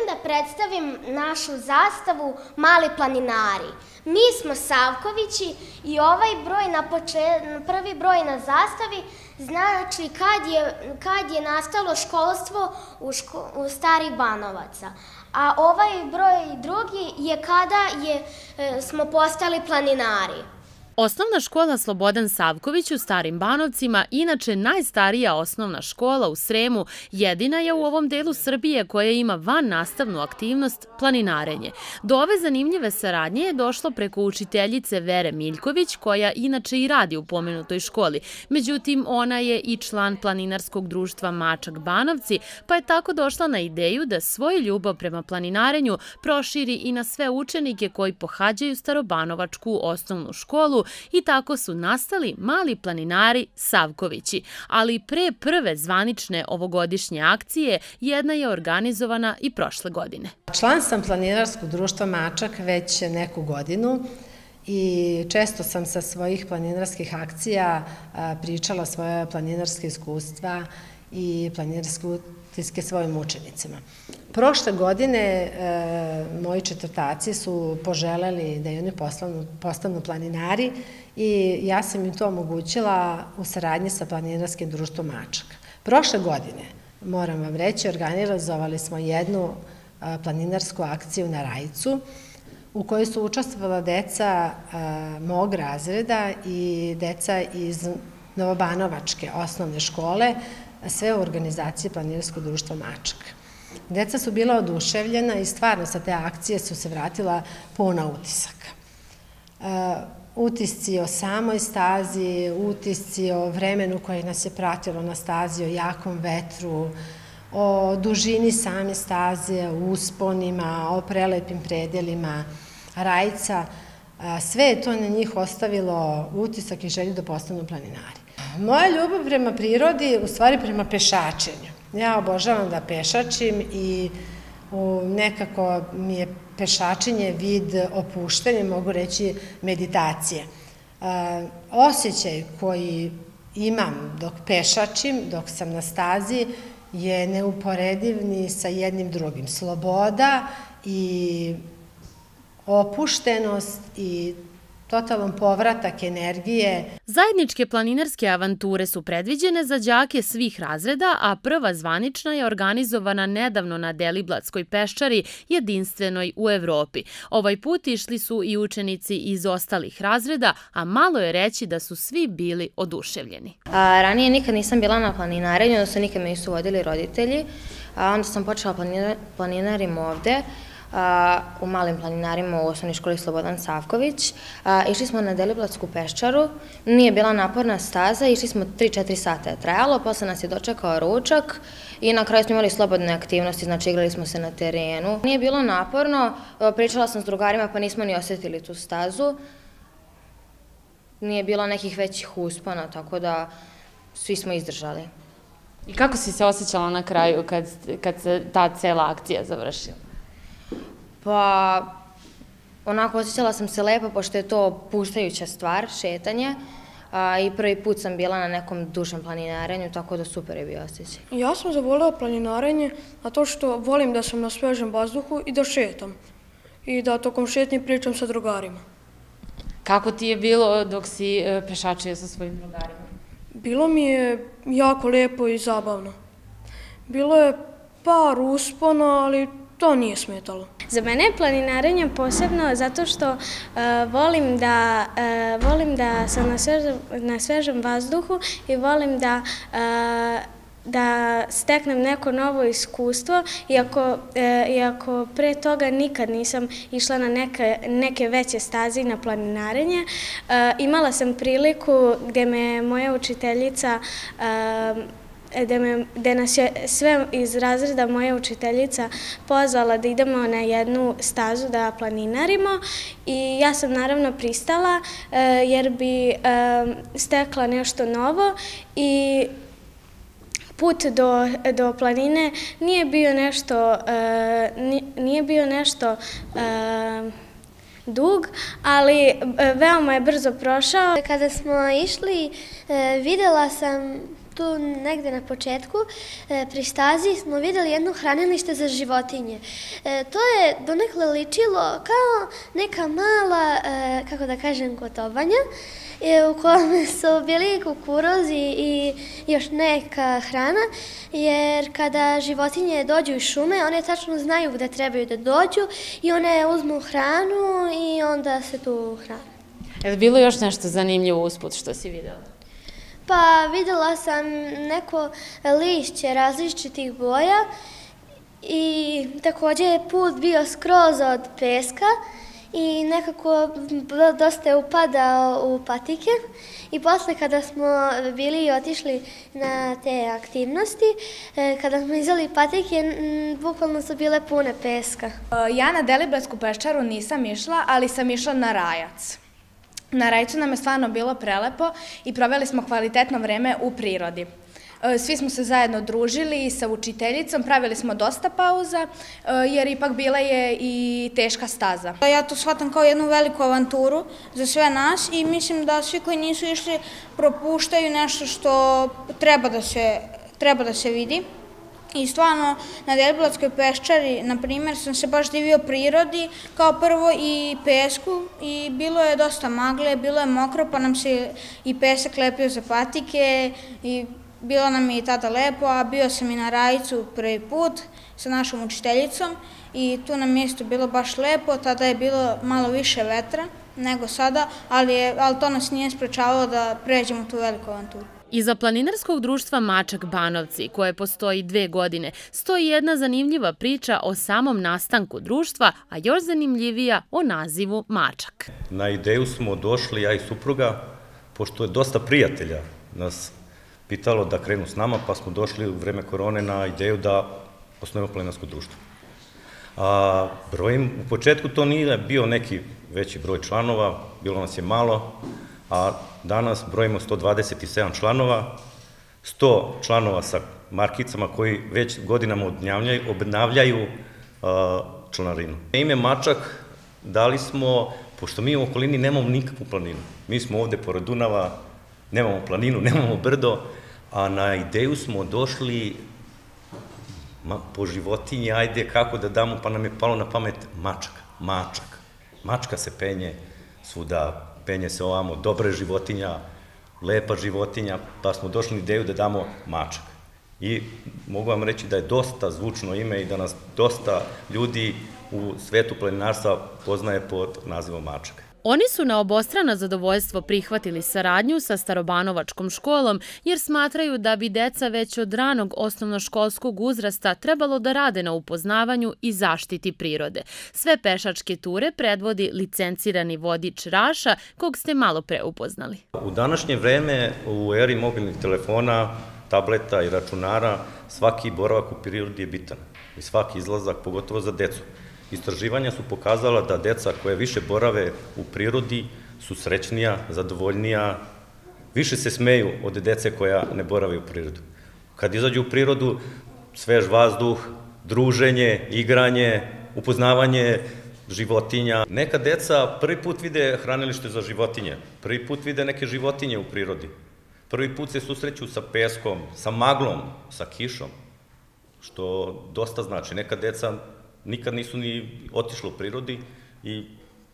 želim da predstavim našu zastavu Mali planinari. Mi smo Savkovići i ovaj broj prvi broj na zastavi znači kad je nastalo školstvo u Starih Banovaca. A ovaj broj drugi je kada smo postali planinari. Osnovna škola Slobodan Savković u Starim Banovcima, inače najstarija osnovna škola u Sremu, jedina je u ovom delu Srbije koja ima vannastavnu aktivnost planinarenje. Do ove zanimljive saradnje je došlo preko učiteljice Vere Miljković, koja inače i radi u pomenutoj školi. Međutim, ona je i član planinarskog društva Mačak Banovci, pa je tako došla na ideju da svoju ljubav prema planinarenju proširi i na sve učenike koji pohađaju Starobanovačku osnovnu školu, i tako su nastali Mali planinari Savkovići. Ali pre prve zvanične ovogodišnje akcije jedna je organizovana i prošle godine. Član sam planinarskog društva Mačak već neku godinu i često sam sa svojih planinarskih akcija pričala svoje planinarske iskustva i planinarske utiske svojim učenicima. Prošle godine moji četvrtaci su poželeli da i oni postanu planinari i ja sam im to omogućila u saradnji sa planinarskim društvom Mačak. Prošle godine, moram vam reći, organizovali smo jednu planinarsku akciju na Rajcu u kojoj su učestvovala deca mog razreda i deca iz Novobanovačke osnovne škole, sve u organizaciji planinarskog društva Mačak. Deca su bila oduševljena i stvarno sa te akcije su se vratila puna utisaka. Utisci o samoj stazi, utisci o vremenu koje nas je pratilo na stazi, o jakom vetru, o dužini same staze, o usponima, o prelepim predelima Rajca. Sve je to na njih ostavilo utisak i želju da postanu planinari. Moja ljubav prema prirodi, u stvari prema pešačenju. Ja obožavam da pešačim i nekako mi je pešačenje vid opuštanja, mogu reći meditacije. Osjećaj koji imam dok pešačim, dok sam na stazi, je neuporediv ni sa jednim drugim. Sloboda i opuštenost i totalan povratak energije. Zajedničke planinarske avanture su predviđene za đake svih razreda, a prva zvanična je organizovana nedavno na Deliblatskoj peščari, jedinstvenoj u Evropi. Ovaj put išli su i učenici iz ostalih razreda, a malo je reći da su svi bili oduševljeni. Ranije nikad nisam bila na planinarenju, odnosno nikad me nisu vodili roditelji. Onda sam počela planinarim ovde, u Malim planinarima u osnovnoj školi Slobodan Savković. Išli smo na Deliblatsku peščaru, nije bila naporna staza, išli smo 3-4 sata je trajalo, posle nas je dočekao ručak i na kraju smo imali slobodne aktivnosti, znači igrali smo se na terenu. Nije bilo naporno, pričala sam s drugarima pa nismo ni osjetili tu stazu. Nije bilo nekih većih uspona, tako da svi smo izdržali. I kako si se osjećala na kraju kad se ta cela akcija završila? Pa, onako osjećala sam se lepo, pošto je to puštajuća stvar, šetanje, i prvi put sam bila na nekom dužem planinarenju, tako da super je bio osjećaj. Ja sam zavoljela planinarenje zato što volim da sam na svežem vazduhu i da šetam. I da tokom šetnje pričam sa drugarima. Kako ti je bilo dok si pešačio sa svojim drugarima? Bilo mi je jako lepo i zabavno. Bilo je par uspona, ali to nije smetalo. Za mene je planinarenje posebno zato što volim da sam na svežem vazduhu i volim da steknem neko novo iskustvo, iako pre toga nikad nisam išla na neke veće staze i na planinarenje. Imala sam priliku gde me moja učiteljica gde nas je sve iz razreda moja učiteljica pozvala da idemo na jednu stazu da planinarimo i ja sam naravno pristala jer bi stekla nešto novo i put do planine nije bio nešto dug, ali veoma je brzo prošao. Kada smo išli, videla sam tu negde na početku, pri stazi smo videli jedno hranilište za životinje. To je donekle ličilo kao neka mala, kako da kažem, kotobanja, u kojoj su bili kukuruzi i još neka hrana, jer kada životinje dođu iz šume, one tačno znaju gde trebaju da dođu i one uzmu hranu i onda se tu hrane. Je li bilo još nešto zanimljivo usput što si videla? Pa videla sam neko lišće različitih boja i takođe je put bio skroz od peska i nekako dosta je upadao u patike i posle kada smo bili i otišli na te aktivnosti, kada smo izveli patike, bukvalno su bile pune peska. Ja na Deliblatsku peščaru nisam išla, ali sam išla na Rajac. Na Rajcu nam je stvarno bilo prelepo i proveli smo kvalitetno vreme u prirodi. Svi smo se zajedno družili sa učiteljicom, pravili smo dosta pauza, jer ipak bila je i teška staza. Ja to shvatam kao jednu veliku avanturu za sve nas i mislim da svi koji nisu išli propuštaju nešto što treba da se vidi. I stvarno, na Deliblatskoj peščari, na primjer, sam se baš divio prirodi, kao prvo i pesku, i bilo je dosta magle, bilo je mokro, pa nam se i pesak lepio za patike, i bilo nam je i tada lepo, a bio sam i na Rajcu prvi put sa našom učiteljicom, i tu na mjestu bilo baš lepo, tada je bilo malo više vetra nego sada, ali to nas nije sprečavalo da pređemo tu veliku avanturu. Iza Planinarskog društva Mačak Banovci, koje postoji 2 godine, stoji jedna zanimljiva priča o samom nastanku društva, a još zanimljivija o nazivu Mačak. Na ideju smo došli, ja i supruga, pošto je dosta prijatelja nas pitalo da krenu s nama, pa smo došli u vreme korone na ideju da osnovimo Planinarsko društvo. U početku to nije bio neki veći broj članova, bilo nas je malo, a danas brojimo 127 članova, 100 članova sa markicama koji već godinama obnavljaju članarinu. Ime Mačak dali smo, pošto mi u okolini nemamo nikakvu planinu. Mi smo ovde pored Dunava, nemamo planinu, nemamo brdo, a na ideju smo došli po životinji, ajde kako da damo, pa nam je palo na pamet Mačak, Mačak. Mačka se penje svuda, penje se ovamo, dobra je životinja, lepa životinja, pa smo došli na ideju da damo Mačak. I mogu vam reći da je dosta zvučno ime i da nas dosta ljudi u svetu planinarstva poznaje pod nazivom Mačak. Oni su na obostrano zadovoljstvo prihvatili saradnju sa Starobanovačkom školom jer smatraju da bi deca već od ranog osnovnoškolskog uzrasta trebalo da rade na upoznavanju i zaštiti prirode. Sve pešačke ture predvodi licencirani vodič Raša, kog ste malo pre upoznali. U današnje vreme, u eri mobilnih telefona, tableta i računara, svaki boravak u prirodi je bitan i svaki izlazak, pogotovo za decu. Istraživanja su pokazala da deca koje više borave u prirodi su srećnija, zadovoljnija, više se smeju od dece koja ne borave u prirodu. Kad izađu u prirodu, svež vazduh, druženje, igranje, upoznavanje životinja. Neka deca prvi put vide hranilište za životinje, prvi put vide neke životinje u prirodi, prvi put se susreću sa peskom, sa maglom, sa kišom, što dosta znači. Neka deca nikad nisu ni otišli u prirodi i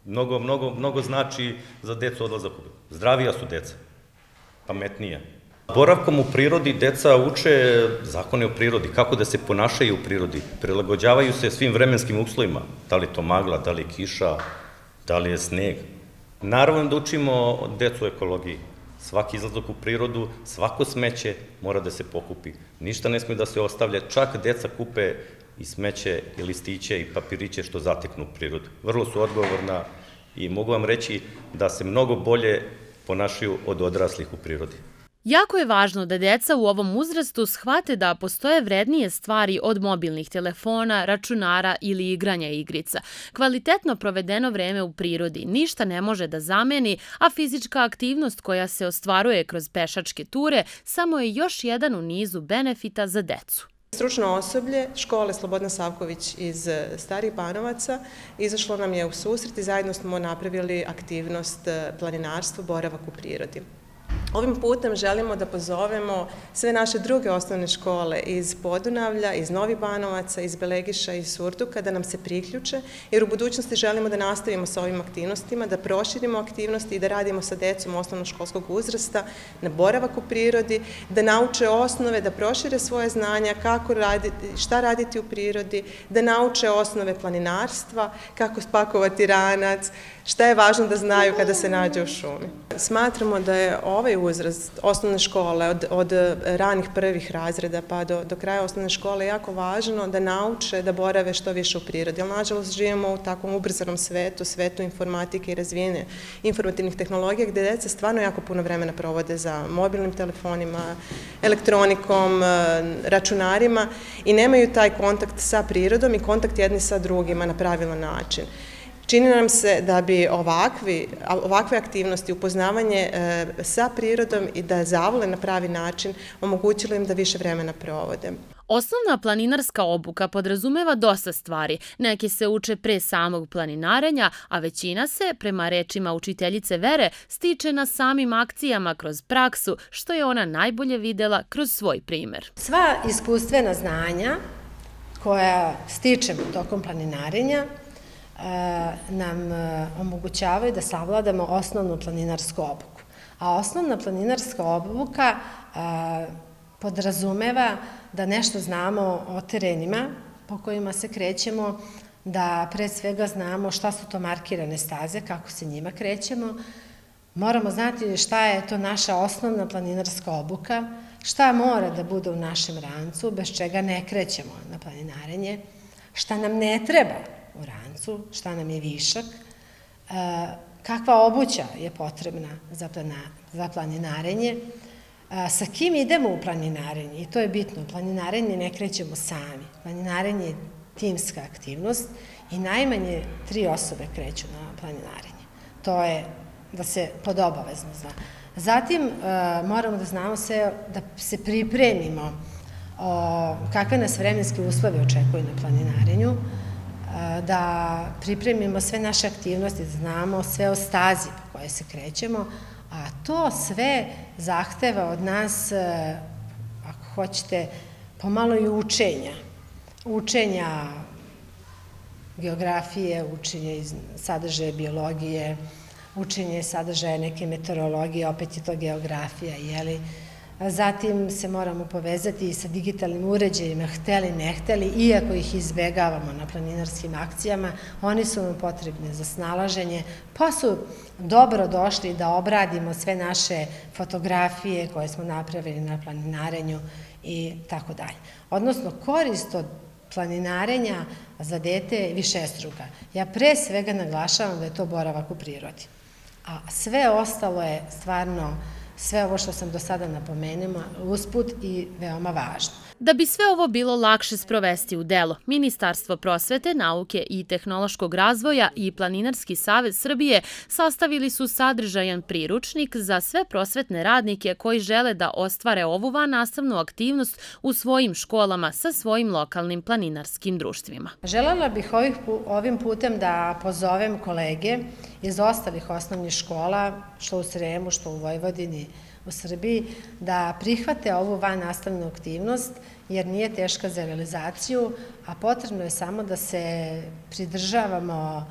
mnogo znači za decu odlazak u prirodu. Zdravija su deca, pametnija. Boravkom u prirodi deca uče zakone o prirodi, kako da se ponašaju u prirodi, prilagođavaju se svim vremenskim uslovima, da li to magla, da li je kiša, da li je sneg. Naravno da učimo decu o ekologiji. Svaki izlazak u prirodu, svako smeće mora da se pokupi. Ništa ne smije da se ostavlja, čak deca kupe i smeće, i listiće, i papiriće što zateknu u prirodu. Vrlo su odgovorna i mogu vam reći da se mnogo bolje ponašaju od odraslih u prirodi. Jako je važno da deca u ovom uzrastu shvate da postoje vrednije stvari od mobilnih telefona, računara ili igranja igrica. Kvalitetno provedeno vreme u prirodi ništa ne može da zameni, a fizička aktivnost koja se ostvaruje kroz pešačke ture samo je još jedan u nizu benefita za decu. Stručno osoblje škole Slobodan Savković iz Starih Banovaca izašlo nam je u susret i zajedno smo napravili aktivnost planinarstvo, boravak u prirodi. Ovim putem želimo da pozovemo sve naše druge osnovne škole iz Podunavlja, iz Novih Banovaca, iz Belegiša i Surduka da nam se priključe, jer u budućnosti želimo da nastavimo sa ovim aktivnostima, da proširimo aktivnosti i da radimo sa decom osnovnoškolskog uzrasta na boravak u prirodi, da nauče osnove, da prošire svoje znanja, šta raditi u prirodi, da nauče osnove planinarstva, kako spakovati ranac, šta je važno da znaju kada se nađe u šumi. Smatramo da je ovaj uzrast osnovne škole od ranih prvih razreda pa do kraja osnovne škole jako važno da nauče da borave što više u prirodi. Jer nažalost živimo u takvom ubrzanom svetu, svetu informatike i razvijene informativnih tehnologija gde deca stvarno jako puno vremena provode za mobilnim telefonima, elektronikom, računarima i nemaju taj kontakt sa prirodom i kontakt jedni sa drugima na pravilan način. Čini nam se da bi ovakve aktivnosti, upoznavanje sa prirodom i da zavole na pravi način omogućilo im da više vremena provode. Osnovna planinarska obuka podrazumeva dosta stvari. Neke se uče pre samog planinarenja, a većina se, prema rečima učiteljice Vere, stiče na samim akcijama kroz praksu, što je ona najbolje videla kroz svoj primer. Sva iskustvena znanja koja stičemo tokom planinarenja nam omogućavaju da savladamo osnovnu planinarsku obuku. A osnovna planinarska obuka podrazumeva da nešto znamo o terenima po kojima se krećemo, da pre svega znamo šta su to markirane staze, kako se njima krećemo. Moramo znati šta je to naša osnovna planinarska obuka, šta mora da bude u našem rancu, bez čega ne krećemo na planinarenje, šta nam ne treba u rancu, šta nam je višak, kakva obuća je potrebna za planinarenje, sa kim idemo u planinarenje, i to je bitno, planinarenje ne krećemo sami, planinarenje je timska aktivnost i najmanje 3 osobe kreću na planinarenje. To je da se podobavezno zna. Zatim moramo da znamo sve, da se pripremimo kakve nas vremenske uslove očekuju na planinarenju, da pripremimo sve naše aktivnosti, da znamo sve o stazi po kojoj se krećemo, a to sve zahteva od nas, ako hoćete, pomalo i učenja. Učenja geografije, učenje sadržaja biologije, učenje sadržaja neke meteorologije, opet je to geografija, jeli? Zatim se moramo povezati i sa digitalnim uređajima, hteli, ne hteli, iako ih izbegavamo na planinarskim akcijama, oni su nam potrebni za snalaženje, pa su dobro došli da obradimo sve naše fotografije koje smo napravili na planinarenju i tako dalje. Odnosno, korist od planinarenja za dete je višestruka. Ja pre svega naglašavam da je to boravak u prirodi, a sve ostalo je stvarno sve ovo što sam do sada napomenula usput i veoma važno. Da bi sve ovo bilo lakše sprovesti u delo, Ministarstvo prosvete, nauke i tehnološkog razvoja i Planinarski savez Srbije sastavili su sadržajan priručnik za sve prosvetne radnike koji žele da ostvare ovu vannastavnu aktivnost u svojim školama sa svojim lokalnim planinarskim društvima. Želela bih ovim putem da pozovem kolege iz ostalih osnovnih škola, što u Sremu, što u Vojvodini, u Srbiji, da prihvate ovu vannastavnu aktivnost, jer nije teška za realizaciju, a potrebno je samo da se pridržavamo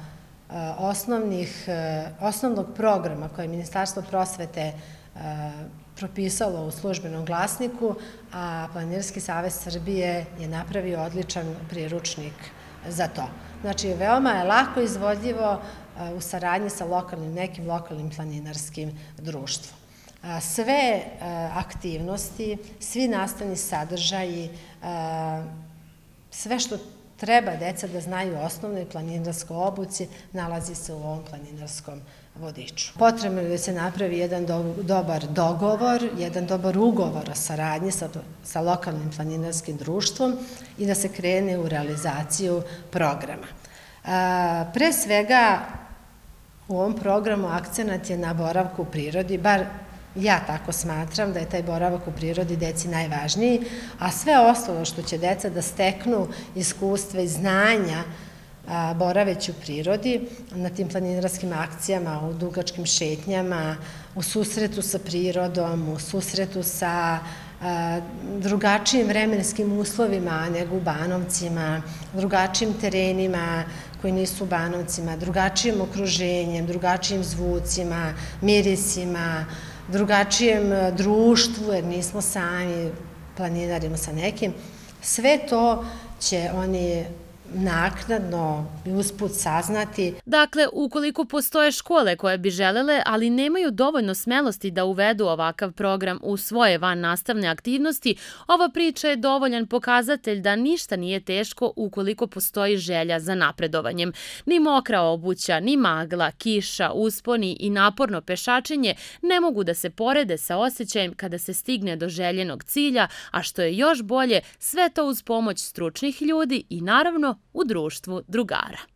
osnovnog programa koje je Ministarstvo prosvete propisalo u službenom glasniku, a Planinarski savez Srbije je napravio odličan priručnik za to. Znači, veoma je lako izvodljivo u saradnji sa nekim lokalnim planinarskim društvom. Sve aktivnosti, svi nastavni sadržaji, sve što treba deca da znaju o osnovnoj planinarskoj obuci, nalazi se u ovom planinarskom vodiču. Potrebno je da se napravi jedan dobar dogovor, jedan dobar ugovor o saradnji sa lokalnim planinarskim društvom i da se krene u realizaciju programa. Pre svega, u ovom programu akcenat je na boravku u prirodi, bar ja tako smatram da je taj boravak u prirodi deci najvažniji, a sve ostalo što će deca da steknu iskustva i znanja boraveći u prirodi, na tim planinarskim akcijama, u dugačkim šetnjama, u susretu sa prirodom, u susretu sa drugačijim vremenskim uslovima nego u Banovcima, drugačijim terenima koji nisu u Banovcima, drugačijim okruženjem, drugačijim zvucima, mirisima, drugačijem društvu, jer nismo sami, planinarimo sa nekim. Sve to će oni naknadno i usput saznati. Dakle, ukoliko postoje škole koje bi želele, ali nemaju dovoljno smelosti da uvedu ovakav program u svoje vannastavne aktivnosti, ova priča je dovoljan pokazatelj da ništa nije teško ukoliko postoji želja za napredovanjem. Ni mokra obuća, ni magla, kiša, usponi i naporno pešačenje ne mogu da se porede sa osjećajem kada se stigne do željenog cilja, a što je još bolje, sve to uz pomoć stručnih ljudi i naravno u društvu drugara.